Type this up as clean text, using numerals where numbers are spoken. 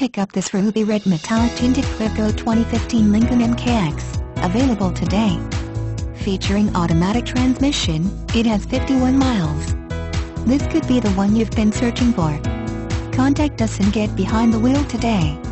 pick up this ruby red metallic tinted Clearcoat 2015 Lincoln MKX, available today. Featuring automatic transmission, it has 51 miles. This could be the one you've been searching for. Contact us and get behind the wheel today.